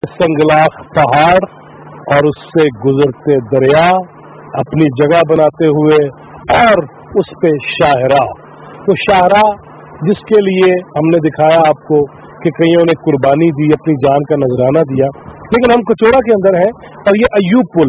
संगलाख पहाड़ और उससे गुजरते दरिया अपनी जगह बनाते हुए, और उस पे शाहरा, तो शाहरा जिसके लिए हमने दिखाया आपको कि कईयों ने कुर्बानी दी, अपनी जान का नजराना दिया, लेकिन हम कचौड़ा के अंदर हैं और ये अय्यूब पुल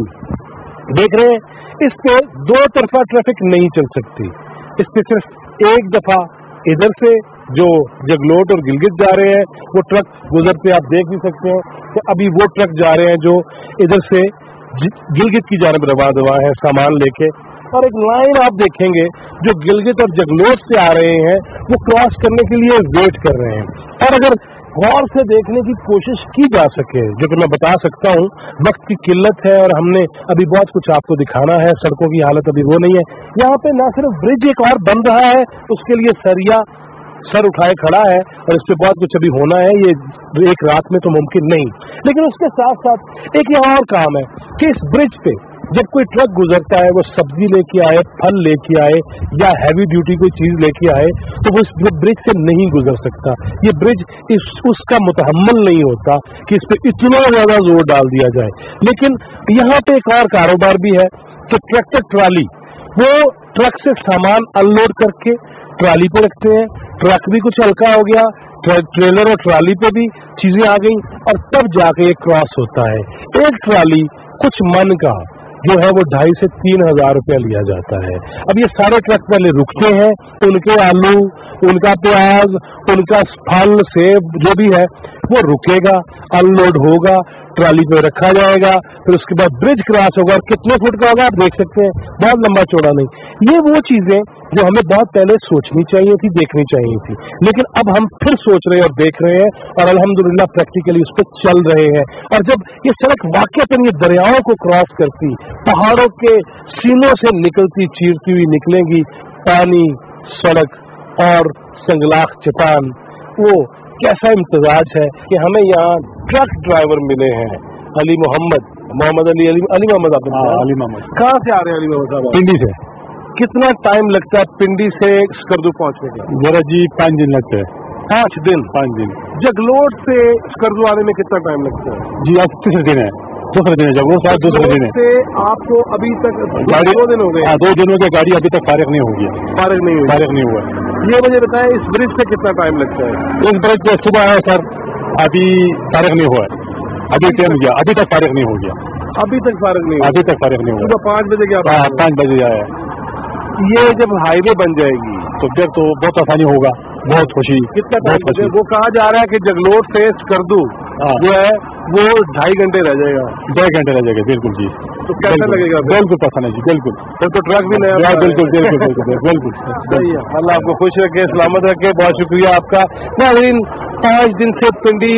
देख रहे हैं, इस पे दो तरफा ट्रैफिक नहीं चल सकती। इस पे सिर्फ एक दफा इधर से जो जगलोट और गिलगित जा रहे हैं वो ट्रक गुजरते, आप देख भी सकते हैं कि अभी वो ट्रक जा रहे हैं जो इधर से गिलगित की जानिब रवाना हुआ है सामान लेके, और एक लाइन आप देखेंगे जो गिलगित और जगलोट से आ रहे हैं वो क्रॉस करने के लिए वेट कर रहे हैं। और अगर गौर से देखने की कोशिश की जा सके, जो कि मैं बता सकता हूँ, वक्त की किल्लत है और हमने अभी बहुत कुछ आपको दिखाना है, सड़कों की हालत अभी वो नहीं है। यहाँ पे न सिर्फ ब्रिज एक और बन रहा है, उसके लिए सरिया सर उठाए खड़ा है और इस पे बहुत कुछ अभी होना है, ये एक रात में तो मुमकिन नहीं। लेकिन उसके साथ साथ एक यहाँ और काम है कि इस ब्रिज पे जब कोई ट्रक गुजरता है, वो सब्जी लेके आए, फल लेके आए या हैवी ड्यूटी कोई चीज लेके आए, तो वो इस ब्रिज से नहीं गुजर सकता। ये ब्रिज उसका मुतहम्मल नहीं होता कि इस पे इतना ज्यादा जोर डाल दिया जाए। लेकिन यहाँ पे एक और कारोबार भी है कि ट्रैक्टर ट्राली, वो ट्रक से सामान अनलोड करके ट्राली पे रखते हैं, ट्रक भी कुछ हल्का हो गया, ट्रेलर और ट्राली पे भी चीजें आ गई और तब जाके ये क्रॉस होता है। एक ट्राली कुछ मन का जो है वो 2,500 से 3,000 रुपया लिया जाता है। अब ये सारे ट्रक पहले रुकते हैं, उनके आलू, उनका प्याज, उनका फल, सेब जो भी है वो रुकेगा, अनलोड होगा, ट्राली पे रखा जाएगा, फिर उसके बाद ब्रिज क्रॉस होगा। और कितने फुट का होगा आप देख सकते हैं, बहुत लंबा चौड़ा नहीं। ये वो चीजें जो हमें बहुत पहले सोचनी चाहिए थी, देखनी चाहिए थी, लेकिन अब हम फिर सोच रहे हैं और देख रहे हैं और अल्हम्दुलिल्लाह प्रैक्टिकली उस पर चल रहे हैं। और जब ये सड़क वाकईतन ये दरियाओं को क्रॉस करती, पहाड़ों के सीनों से निकलती, चीरती हुई निकलेंगी, पानी, सड़क और संगलाख चट्टान, वो कैसा इम्तिजाज है कि हमें यहाँ ट्रक ड्राइवर मिले हैं। अली मोहम्मद, मोहम्मद अली मोहम्मद, आप अली मोहम्मद कहाँ से आ रहे हैं? अली मोहम्मद साहब पिंडी से। कितना टाइम लगता है पिंडी से स्कर्दू पहुँचने के? जरा जी 5 दिन लगते हैं। 5 दिन? 5 दिन। जगलोट से स्कर्दू आने में कितना टाइम लगता है? जी आज तीसरे दिन है, दूसरे दिन है जगलोट, शायद दूसरे दिन है। से आपको अभी तक गाड़ी 2 दिन हो गए? हाँ, 2 दिनों की गाड़ी अभी तक फारिग नहीं हो गया। फारिग नहीं हुई? फारिग नहीं हुआ। ये मुझे बताएं, इस ब्रिज से कितना टाइम लगता है? इस ब्रिज पे सुबह आया सर, अभी फारिग नहीं हुआ है, अभी टाइम गया, अभी तक फारिग नहीं हो गया। अभी तक फारिग नहीं हुआ? अभी तक फारिग नहीं हुआ। सुबह 5 बजे क्या? 5 बजे आया। ये जब हाईवे बन जाएगी तो फिर तो बहुत आसानी होगा, बहुत खुशी। कितना बहुत खुशी। वो कहा जा रहा है कि जगलोट से स्कर्दू जो है वो 2.5 घंटे रह जाएगा। 2 घंटे रह जाएगा, बिल्कुल जी। तो कैसा लगेगा? बिल्कुल पसंद है जी, बिल्कुल। फिर तो ट्रक भी नया? बिल्कुल बिल्कुल बिल्कुल बिल्कुल सही है। अल्लाह आपको खुश रखे, सलामत रखे, बहुत शुक्रिया आपका। नाज़रीन, 5 दिन से पिंडी,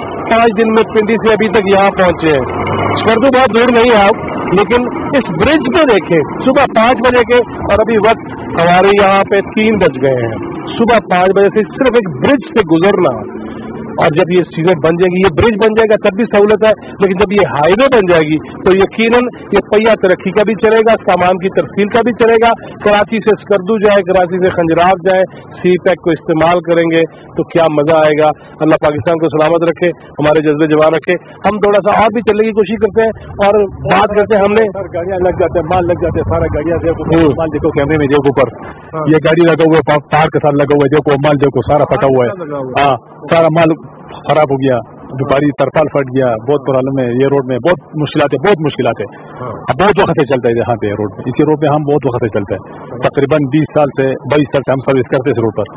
5 दिन में पिंडी से अभी तक यहाँ पहुंचे हैं। स्कर्दू बहुत दूर नहीं है आप, लेकिन इस ब्रिज पे देखें, सुबह 5 बजे के और अभी वक्त हमारे यहाँ पे 3 बज गए हैं। सुबह 5 बजे से सिर्फ एक ब्रिज से गुजरना, और जब ये चीजें बन जाएंगी, ये ब्रिज बन जाएगा तब भी सहूलत है, लेकिन जब ये हाईवे बन जाएगी तो यकीनन ये पहिया तरक्की का भी चलेगा, सामान की तरसील का भी चलेगा। कराची से स्कर्दू जाए, कराची से खंजरात जाए, सी पैक को इस्तेमाल करेंगे तो क्या मजा आएगा। अल्लाह पाकिस्तान को सलामत रखे, हमारे जज्बे जवान रखे। हम थोड़ा सा और भी चलने की कोशिश करते हैं और बात करते हैं। हमने गाड़ियाँ लग जाते हैं, माल लग जाते हैं, सारा गाड़ियाँ देखो, माल देखो कैमरे में देखो ऊपर, ये गाड़ी लगा हुआ है, तार के साथ लगा हुआ है, देखो माल देखो सारा फटा हुआ है। हाँ, सारा माल खराब हो गया, दुपारी तरपाल फट गया, बहुत प्रॉब्लम है ये रोड में, बहुत मुश्किलात है, बहुत मुश्किलात है। अब बहुत वक्त से चलता है यहाँ पे रोड पे, इसी रोड पे हम बहुत वक्त से चलते हैं, तकरीबन 22 साल से हम सर्विस करते हैं इस रोड पर।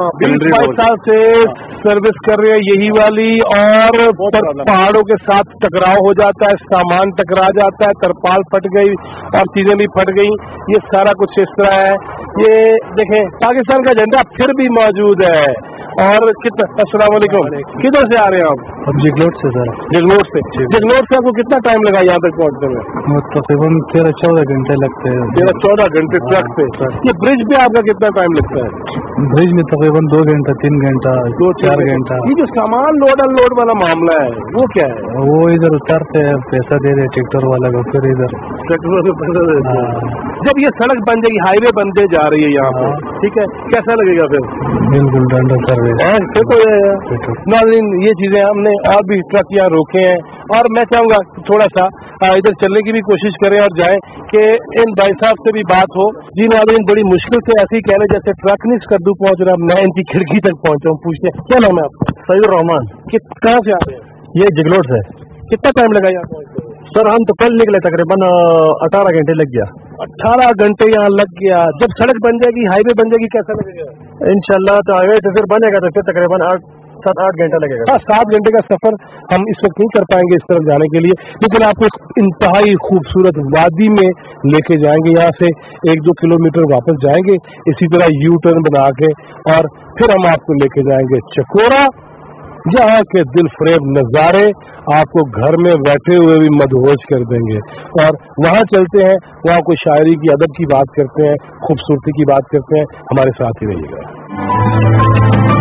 22 साल से सर्विस कर रहे हैं यही वाली, और पहाड़ों के साथ टकराव हो जाता है, सामान टकरा जाता है, तरपाल फट गई और चीजें भी फट गई, ये सारा कुछ इस तरह है। ये देखें, पाकिस्तान का झंडा फिर भी मौजूद है। और कितना, अस्सलाम वालेकुम, किधर से आ रहे हैं आप? अब जगलोट से सर। जगलोट से? जगलोट से आपको कितना टाइम लगा यहाँ तक पहुँचने में? तकरीबन 13-14 घंटे लगते हैं। 13-14 घंटे ट्रक पे? ये ब्रिज पे आपका कितना टाइम लगता है? ब्रिज में तकरीबन 2 घंटा, 3 घंटा, 2-4 घंटा। ये जो सामान लोड अनलोड वाला मामला है वो क्या है? वो इधर उतारते हैं, पैसा दे रहे ट्रैक्टर वाला को, फिर इधर ट्रैक्टर से पैसा देते हैं। जब ये सड़क बन जाएगी, हाईवे बनते जा रही है यहाँ पे, ठीक है, कैसा लगेगा फिर? बिल्कुल डंडा सर, ठीक हो जाएगा। नाज़रीन, ये चीजें हमने और भी ट्रक यहाँ रोके हैं, और मैं चाहूंगा थोड़ा सा इधर चलने की भी कोशिश करें और जाएं कि इन भाई साहब से भी बात हो। जी नाज़रीन, बड़ी मुश्किल से ऐसे ही कह रहे जैसे ट्रक नहीं कद्दू पहुंच रहा, मैं इनकी खिड़की तक पहुंचा हूँ। पूछते हैं क्या नाम है आपका? सईदुर रहमान। कहाँ से आ रहे हैं? ये जिगलोट से। कितना टाइम लगा यहाँ पहुंचते? सर हम तो कल निकले, तकरीबन 18 घंटे लग गया। 18 घंटे यहाँ लग गया। जब सड़क बन जाएगी, हाईवे बन जाएगी, कैसा लगेगा? इंशाल्लाह तो हाईवे तो फिर बनेगा तो फिर तकरीबन 7-8 घंटा लगेगा। हाँ, 7 घंटे का सफर हम इस वक्त नहीं कर पाएंगे इस तरफ जाने के लिए, लेकिन आपको एक इंतहाई खूबसूरत वादी में लेके जाएंगे। यहाँ से 1-2 किलोमीटर वापस जाएंगे, इसी तरह यू टर्न बना के, और फिर हम आपको लेके जाएंगे चकोरा, जहाँ के दिल फरेब नज़ारे आपको घर में बैठे हुए भी मदहोश कर देंगे। और वहाँ चलते हैं, वहाँ कोई शायरी की, अदब की बात करते हैं, खूबसूरती की बात करते हैं। हमारे साथ ही रहिएगा।